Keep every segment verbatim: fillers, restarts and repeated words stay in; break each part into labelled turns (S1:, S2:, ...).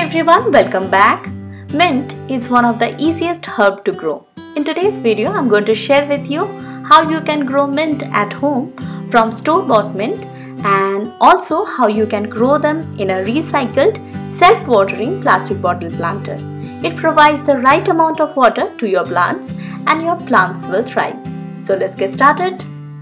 S1: everyone, welcome back. Mint is one of the easiest herb to grow. In today's video, I'm going to share with you how you can grow mint at home from store-bought mint, and also how you can grow them in a recycled, self-watering plastic bottle planter. It provides the right amount of water to your plants and your plants will thrive. So let's get started.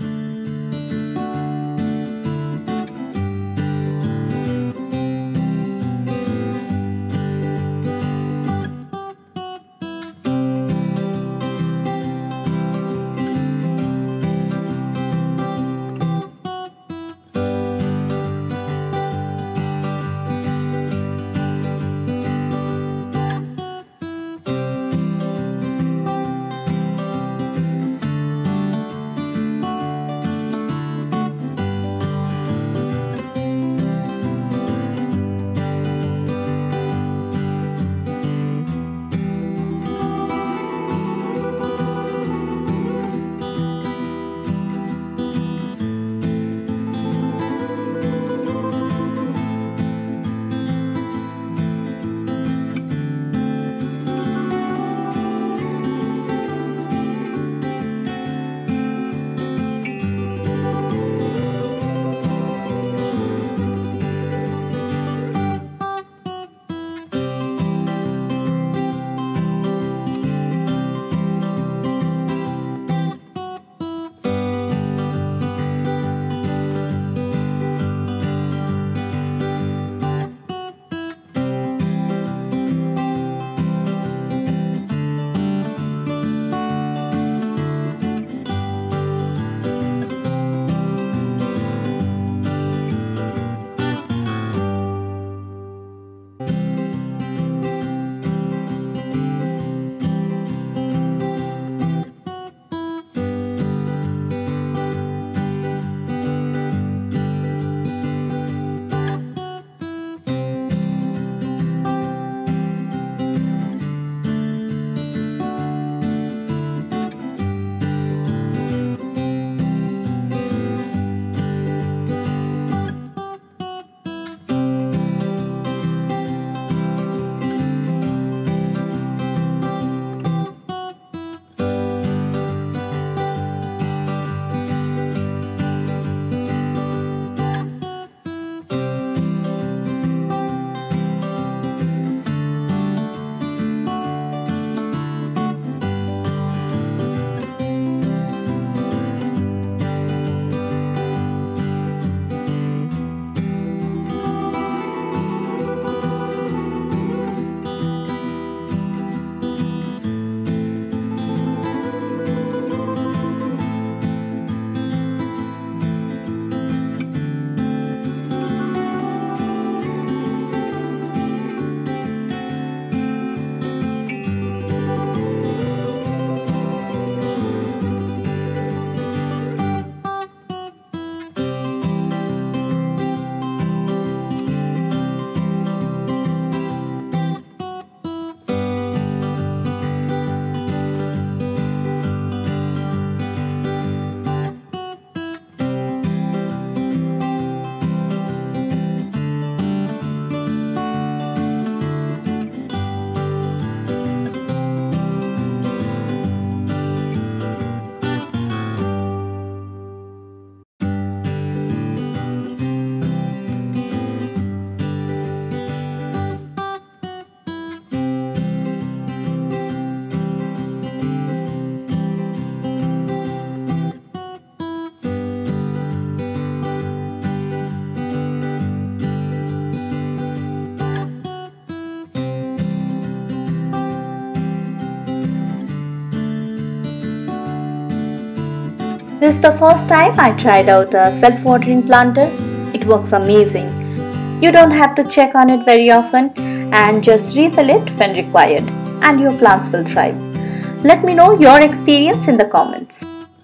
S1: This is the first time I tried out a self-watering planter. It works amazing. You don't have to check on it very often and just refill it when required, and your plants will thrive. Let me know your experience in the comments.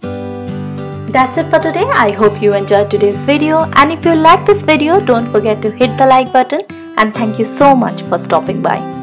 S1: That's it for today. I hope you enjoyed today's video, and if you like this video, don't forget to hit the like button, and thank you so much for stopping by.